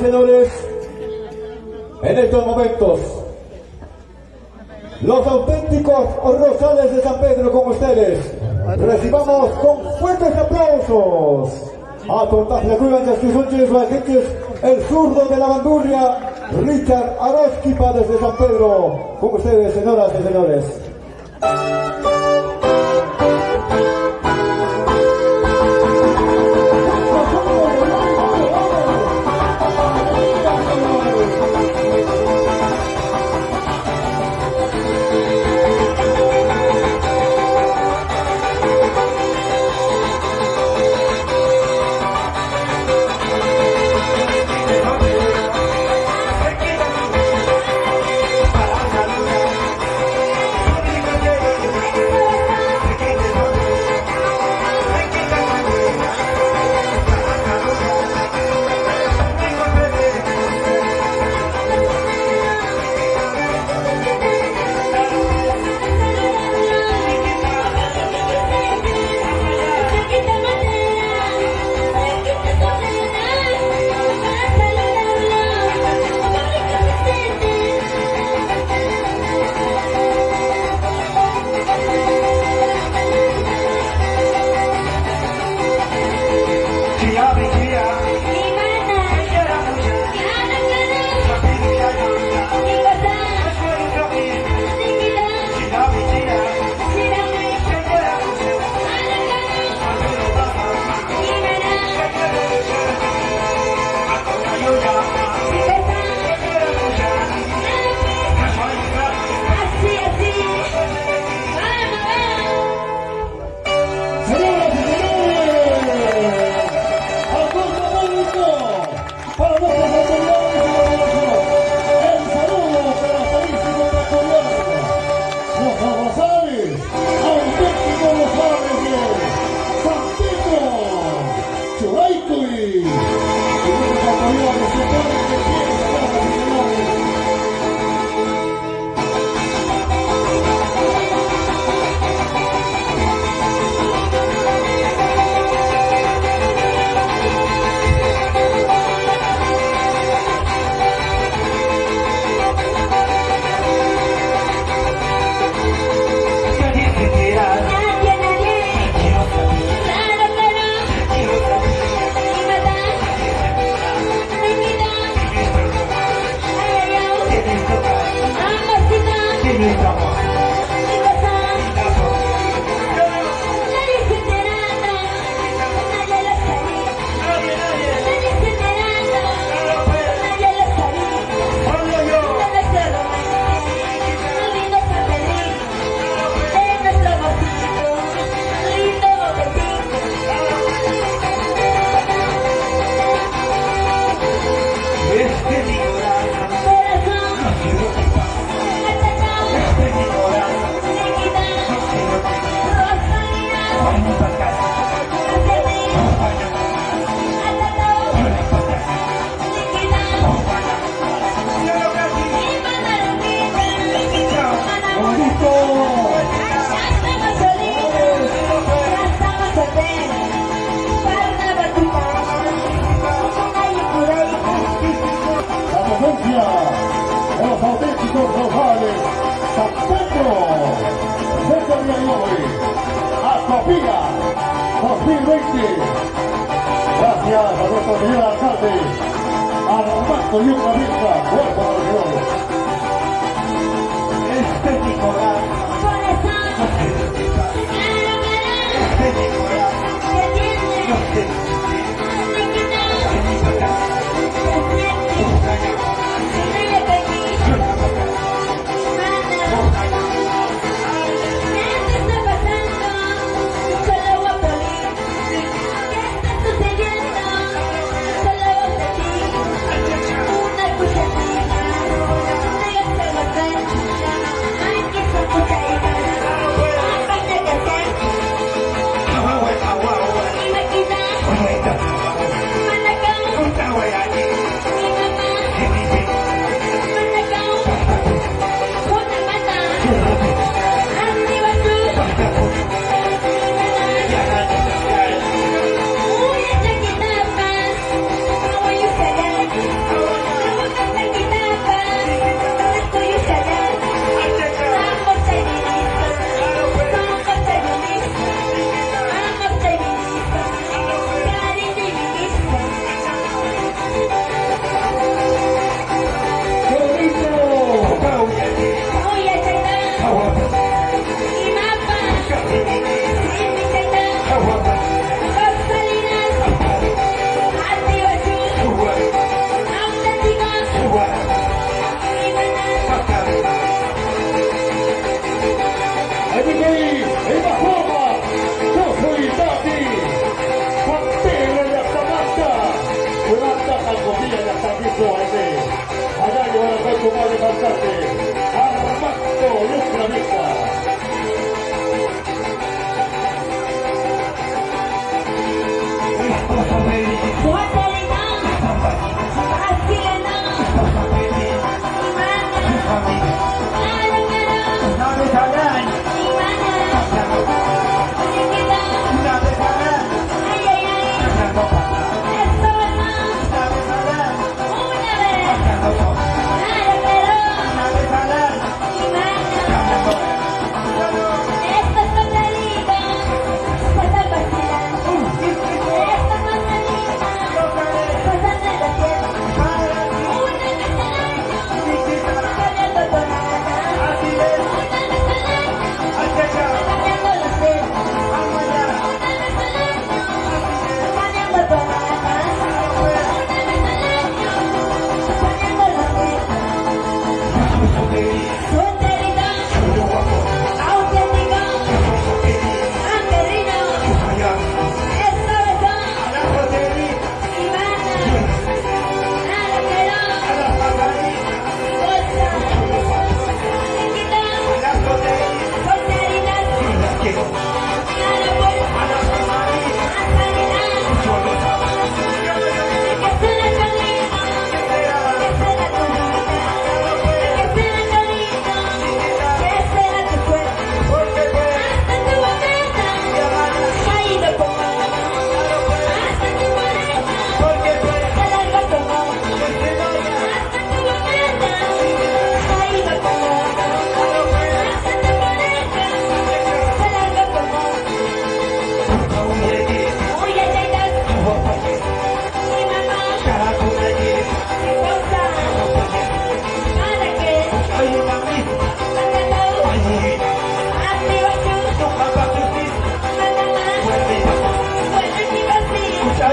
señores, en estos momentos, los auténticos Rosales de San Pedro con ustedes. Recibamos con fuertes aplausos a Tortafla Cuivan de sus agentes, el zurdo de la bandurria, Richard Aroskipa desde San Pedro. Con ustedes, señoras y señores.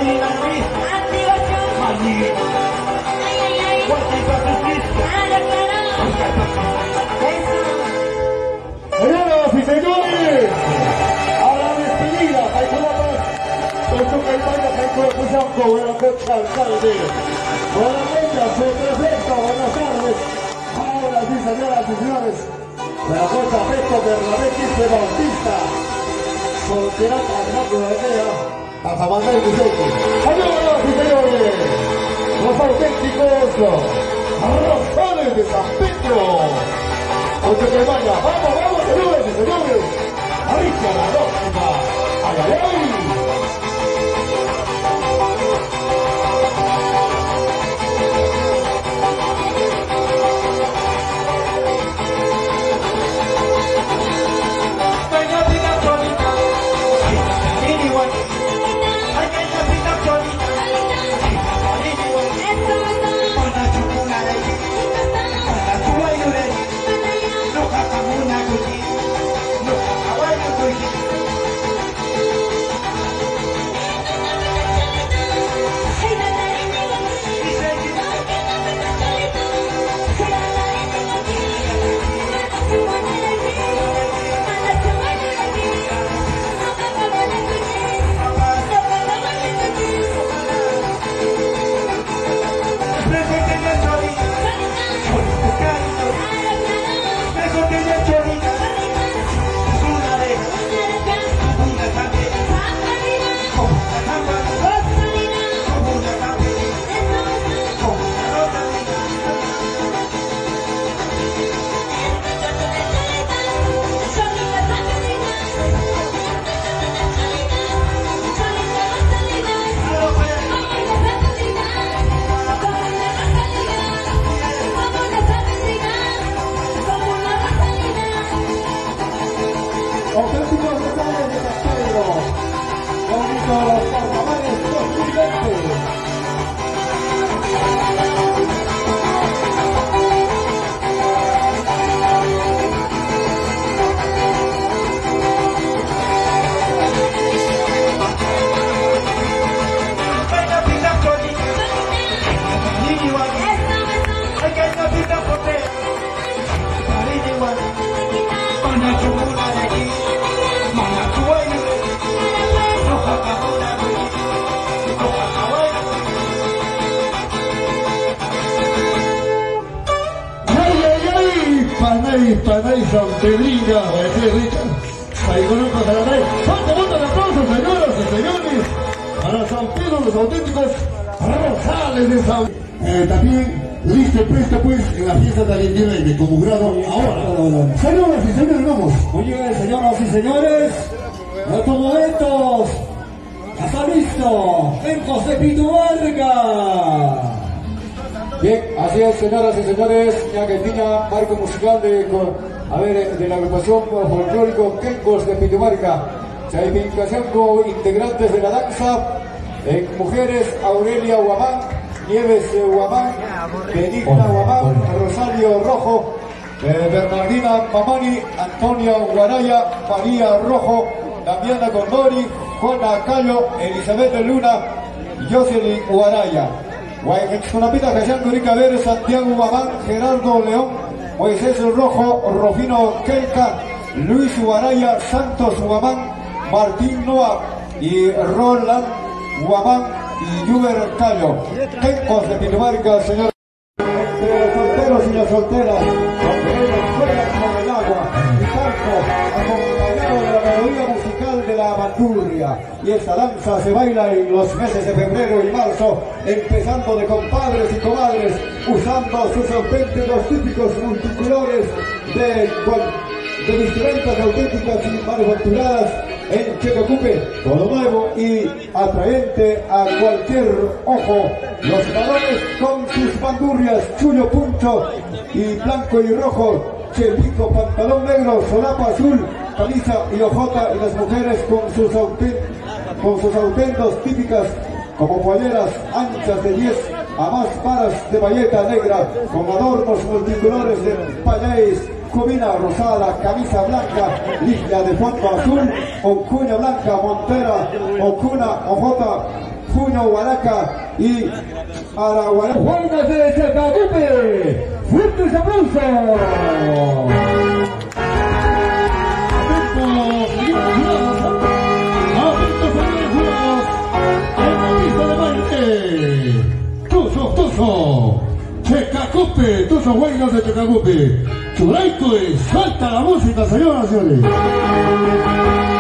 Señoras y señores, a la despedida, con su campaña, buenas noches, alcalde. Buenas noches, su prefecto, buenas tardes. Ahora sí, señoras y señores, de la fuerza afecto Bernabé Quispe Bautista, solterata, Armando de Guinea, hasta Manuel Vicente. Señoras y señores, los auténticos Rosales de San Pedro. Ocho que vaya, vamos, señores y señores. Ahorita la próxima. ¡Ay, ay, ay! Auténticos Rosales de San Pedro, con los carnavales 2020. Panay San Pedrina, ahí con un pasaranay. ¡Fuerte de aplausos, señoras y señores! Para San Pedro, los auténticos Rosales de San también listo, presto pues, en la fiesta de Alindirrey, como grado ahora. Señoras y señores, vamos. Muy bien, señoras y señores, en estos momentos, ya está listo, Kenkos de Pitumarca. Bien, así es, señoras y señores, Argentina, marco musical de la agrupación folclórico Kenkos de Pitumarca. Se identificación con integrantes de la danza, mujeres Aurelia Huamán, Nieves Huamán, Benigna Huamán, Rosario Rojo, Bernardina Mamani, Antonia Guaraya, María Rojo, Damiana Condori, Juana Cayo, Elizabeth Luna, Jocelyn Guaraya. Guayexconapita Cayán Curica Ver, Santiago Huamán, Gerardo León, Moisés Rojo, Rufino Kelka, Luis Guaraya, Santos Huamán, Martín Noa y Roland Huamán y Juber Cayo. Kenkos de Pitumarca, señor. Entre los solteros y las solteras, donde ellos juegan con el agua y canto, acompañado de la melodía musical de la bandurria. Y esta danza se baila en los meses de febrero y marzo, empezando de compadres y comadres, usando sus auténticos típicos multicolores de vestimentas auténticas y manufacturadas en que ocupe todo nuevo y atraente a cualquier ojo. Los varones con sus bandurrias, chullo puncho y blanco y rojo, chelico, pantalón negro, solapa azul, camisa y ojota, y las mujeres con sus autentos típicas como polleras anchas de 10 a más varas de bayeta negra, con adornos multicolores de payáis, cubina rosada, camisa blanca, línea de fondo azul, o cuña blanca, montera, o cuna, ojota, Puño Huaraca y Araguaná. Juegas de Chacabupe. Fuertes aplausos. Checacupe, Tuzo Huaynos de Checacupe. Churaico y salta la música, señoras y señores.